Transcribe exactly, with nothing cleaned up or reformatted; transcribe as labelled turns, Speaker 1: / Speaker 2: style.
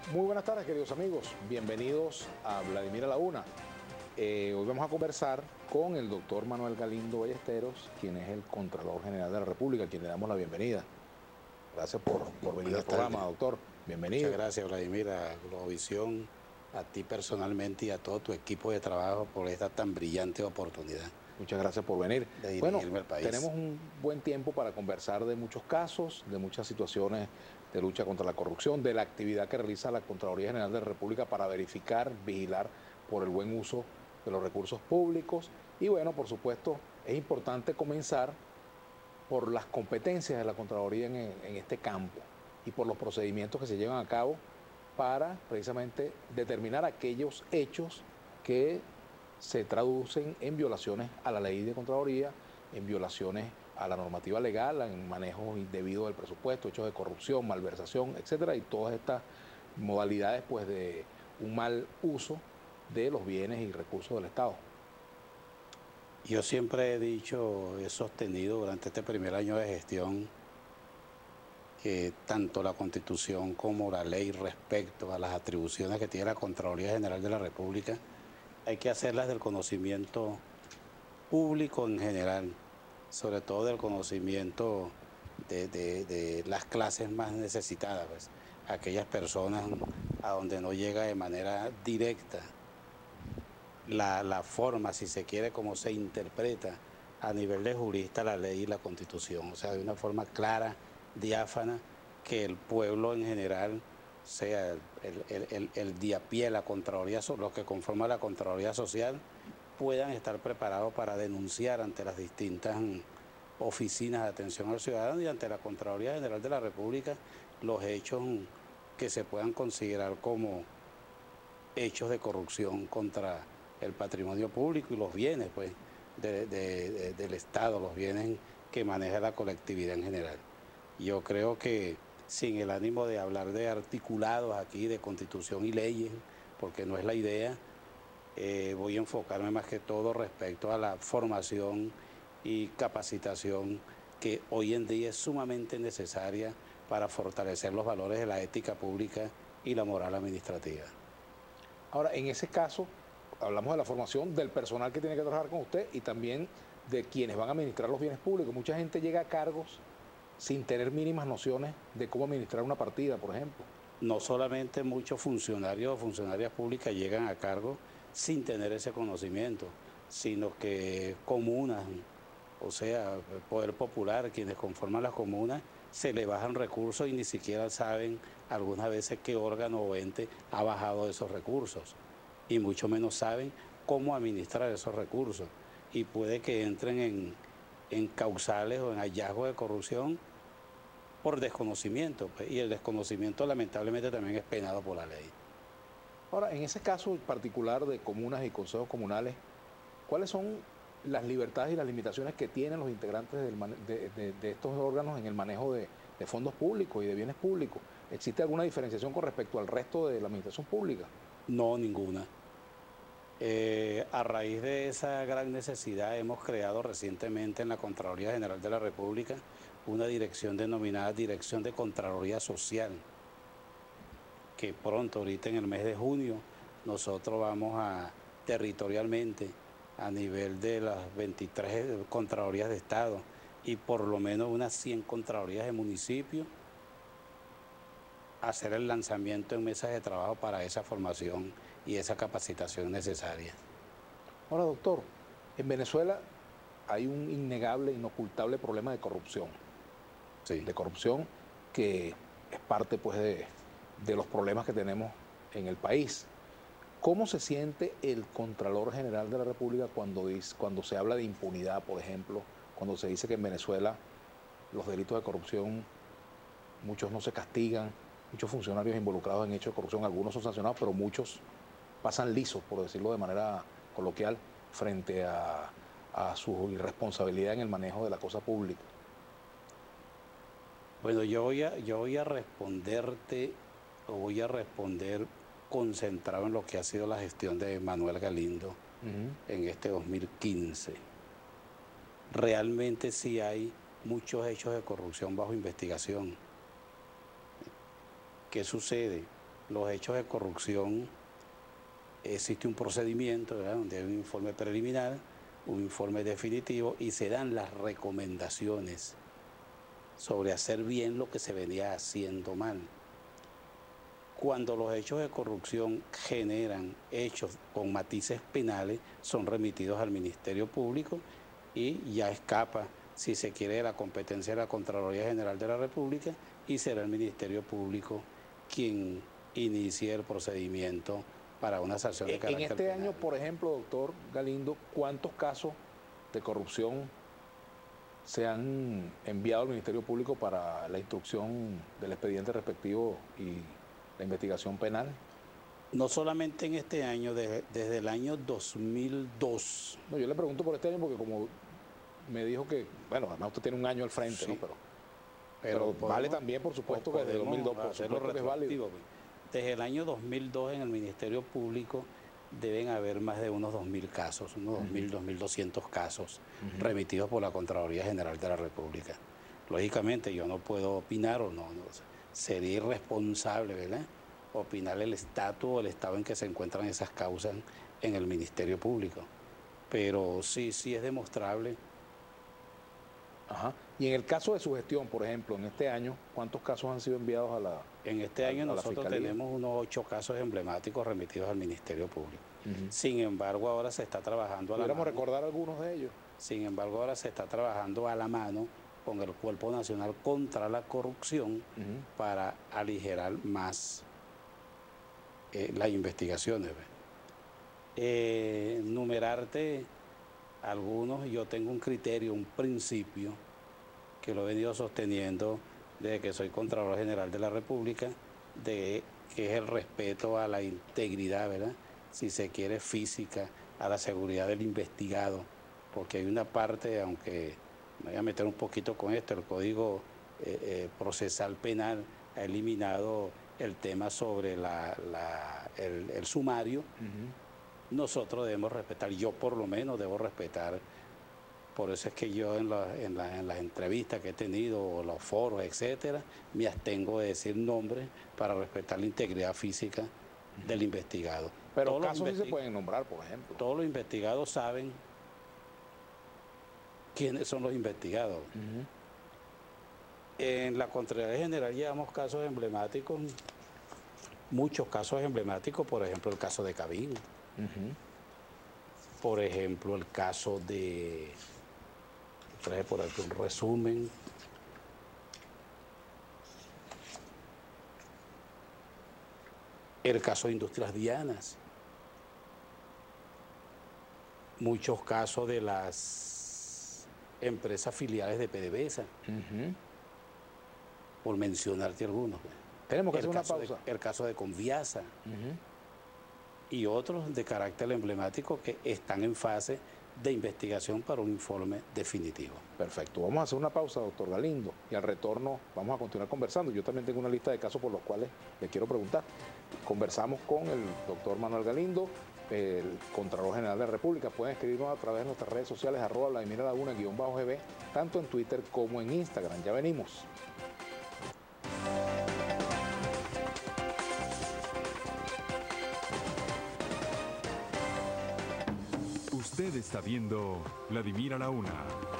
Speaker 1: Muy buenas tardes, queridos amigos. Bienvenidos a Vladimir a la Una. Eh, hoy vamos a conversar con el doctor Manuel Galindo Ballesteros, quien es el Contralor General de la República, a quien le damos la bienvenida. Gracias por, por venir al programa, tardes. Doctor. Bienvenido.
Speaker 2: Muchas gracias, Vladimir, a Globovisión, a ti personalmente y a todo tu equipo de trabajo por esta tan brillante oportunidad.
Speaker 1: Muchas gracias por venir.
Speaker 2: De
Speaker 1: bueno,
Speaker 2: al país.
Speaker 1: Tenemos un buen tiempo para conversar de muchos casos, de muchas situaciones de lucha contra la corrupción, de la actividad que realiza la Contraloría General de la República para verificar, vigilar por el buen uso de los recursos públicos. Y bueno, por supuesto, es importante comenzar por las competencias de la Contraloría en, en este campo y por los procedimientos que se llevan a cabo para precisamente determinar aquellos hechos que se traducen en violaciones a la ley de Contraloría, en violaciones a la normativa legal, en manejo indebido del presupuesto, hechos de corrupción, malversación, etcétera, y todas estas modalidades pues de un mal uso de los bienes y recursos del Estado.
Speaker 2: Yo siempre he dicho, he sostenido durante este primer año de gestión que tanto la Constitución como la ley respecto a las atribuciones que tiene la Contraloría General de la República hay que hacerlas del conocimiento público en general, sobre todo del conocimiento de, de, de las clases más necesitadas, pues, aquellas personas a donde no llega de manera directa la, la forma, si se quiere, como se interpreta a nivel de jurista la ley y la Constitución, o sea, de una forma clara, diáfana, que el pueblo en general, sea el, el, el, el de a pie, la Contraloría, los que conforman la Contraloría Social, puedan estar preparados para denunciar ante las distintas oficinas de atención al ciudadano y ante la Contraloría General de la República los hechos que se puedan considerar como hechos de corrupción contra el patrimonio público y los bienes pues, de, de, de, del Estado, los bienes que maneja la colectividad en general. Yo creo que sin el ánimo de hablar de articulados aquí, de Constitución y leyes, porque no es la idea, eh, voy a enfocarme más que todo respecto a la formación y capacitación que hoy en día es sumamente necesaria para fortalecer los valores de la ética pública y la moral administrativa.
Speaker 1: Ahora, en ese caso, hablamos de la formación del personal que tiene que trabajar con usted y también de quienes van a administrar los bienes públicos. Mucha gente llega a cargos sin tener mínimas nociones de cómo administrar una partida, por ejemplo.
Speaker 2: No solamente muchos funcionarios o funcionarias públicas llegan a cargo sin tener ese conocimiento, sino que comunas, o sea, el poder popular, quienes conforman las comunas, se le bajan recursos y ni siquiera saben algunas veces qué órgano o ente ha bajado esos recursos, y mucho menos saben cómo administrar esos recursos, y puede que entren en, en causales o en hallazgos de corrupción por desconocimiento, pues, y el desconocimiento lamentablemente también es penado por la ley.
Speaker 1: Ahora, en ese caso particular de comunas y consejos comunales, ¿cuáles son las libertades y las limitaciones que tienen los integrantes del de, de, de estos órganos en el manejo de, de fondos públicos y de bienes públicos? ¿Existe alguna diferenciación con respecto al resto de la administración pública?
Speaker 2: No, ninguna. Eh, a raíz de esa gran necesidad hemos creado recientemente en la Contraloría General de la República una dirección denominada Dirección de Contraloría Social, que pronto, ahorita en el mes de junio, nosotros vamos a territorialmente a nivel de las veintitrés Contralorías de Estado y por lo menos unas cien Contralorías de municipio, hacer el lanzamiento en mesas de trabajo para esa formación y esa capacitación necesaria.
Speaker 1: Ahora, doctor, en Venezuela hay un innegable, inocultable problema de corrupción.
Speaker 2: Sí.
Speaker 1: De corrupción que es parte pues, de, de los problemas que tenemos en el país. ¿Cómo se siente el Contralor General de la República cuando, dice, cuando se habla de impunidad, por ejemplo, cuando se dice que en Venezuela los delitos de corrupción, muchos no se castigan, muchos funcionarios involucrados en hechos de corrupción, algunos son sancionados, pero muchos pasan lisos, por decirlo de manera coloquial, frente a, a su irresponsabilidad en el manejo de la cosa pública?
Speaker 2: Bueno, yo voy a, yo voy a responderte, o voy a responder concentrado en lo que ha sido la gestión de Manuel Galindo uh-huh. en este dos mil quince. Realmente sí hay muchos hechos de corrupción bajo investigación. ¿Qué sucede? los hechos de corrupción existe un procedimiento, ¿verdad?, donde hay un informe preliminar, un informe definitivo y se dan las recomendaciones sobre hacer bien lo que se venía haciendo mal. Cuando los hechos de corrupción generan hechos con matices penales, son remitidos al Ministerio Público y ya escapa, si se quiere, de la competencia de la Contraloría General de la República y será el Ministerio Público quien inicie el procedimiento para una sanción de carácter
Speaker 1: En este
Speaker 2: penal.
Speaker 1: año, por ejemplo, doctor Galindo, ¿cuántos casos de corrupción se han enviado al Ministerio Público para la instrucción del expediente respectivo y la investigación penal?
Speaker 2: No solamente en este año, desde, desde el año dos mil dos.
Speaker 1: No, yo le pregunto por este año porque como me dijo que, bueno, además usted tiene un año al frente,
Speaker 2: Sí.
Speaker 1: ¿no? Pero,
Speaker 2: Pero
Speaker 1: pero
Speaker 2: podemos-
Speaker 1: vale también, por supuesto, que desde dos mil dos, por
Speaker 2: hacerlo
Speaker 1: supuesto que es válido.
Speaker 2: retroactivo, pues. Desde el año dos mil dos en el Ministerio Público deben haber más de unos dos mil casos, unos dos mil, dos mil doscientos casos
Speaker 1: Ujú.
Speaker 2: remitidos por la Contraloría General de la República. Lógicamente yo no puedo opinar o no, no sería irresponsable, ¿verdad?, opinar el estatus o el estado en que se encuentran esas causas en el Ministerio Público. Pero sí, sí es demostrable.
Speaker 1: Ajá. Y en el caso de su gestión, por ejemplo, en este año, ¿cuántos casos han sido enviados a la...
Speaker 2: En este
Speaker 1: a-
Speaker 2: año
Speaker 1: a la
Speaker 2: nosotros
Speaker 1: Fiscalía?
Speaker 2: tenemos unos ocho casos emblemáticos remitidos al Ministerio Público.
Speaker 1: Ujú.
Speaker 2: Sin embargo, ahora se está trabajando a la
Speaker 1: ¿Pudiéramos
Speaker 2: mano.
Speaker 1: recordar algunos de ellos?
Speaker 2: Sin embargo, ahora se está trabajando a la mano con el Cuerpo Nacional contra la Corrupción
Speaker 1: Ujú.
Speaker 2: para aligerar más eh, las investigaciones. ¿Ve? Eh, numerarte algunos, yo tengo un criterio, un principio que lo he venido sosteniendo desde que soy Contralor General de la República, de que es el respeto a la integridad, ¿verdad?, si se quiere, física, a la seguridad del investigado, porque hay una parte, aunque me voy a meter un poquito con esto, el Código eh, eh, Procesal Penal ha eliminado el tema sobre la, la, el, el sumario.
Speaker 1: Ujú.
Speaker 2: Nosotros debemos respetar, yo por lo menos debo respetar. Por eso es que yo en, la, en, la, en las entrevistas que he tenido, o los foros, etcétera, me abstengo de decir nombres para respetar la integridad física del investigado.
Speaker 1: Pero
Speaker 2: Todos los
Speaker 1: casos sí se
Speaker 2: investi-
Speaker 1: pueden nombrar, por ejemplo.
Speaker 2: Todos los investigados saben quiénes son los investigados.
Speaker 1: Ujú.
Speaker 2: En la Contraloría General llevamos casos emblemáticos, muchos casos emblemáticos, por ejemplo el caso de Cabín,
Speaker 1: Ujú.
Speaker 2: por ejemplo el caso de, traje por aquí un resumen, el caso de Industrias Dianas, muchos casos de las empresas filiales de PDVSA,
Speaker 1: Ujú.
Speaker 2: por mencionarte algunos.
Speaker 1: Tenemos que
Speaker 2: El
Speaker 1: hacer una
Speaker 2: caso de-
Speaker 1: pausa.
Speaker 2: el caso de Conviasa
Speaker 1: Ujú.
Speaker 2: y otros de carácter emblemático que están en fase de investigación para un informe definitivo.
Speaker 1: Perfecto. Vamos a hacer una pausa, doctor Galindo, y al retorno vamos a continuar conversando. Yo también tengo una lista de casos por los cuales le quiero preguntar. Conversamos con el doctor Manuel Galindo, el Contralor General de la República. Pueden escribirnos a través de nuestras redes sociales, arroba Vladimir Laguna, guión bajo G B, tanto en Twitter como en Instagram. Ya venimos.
Speaker 3: Usted está viendo Vladimir a la Una.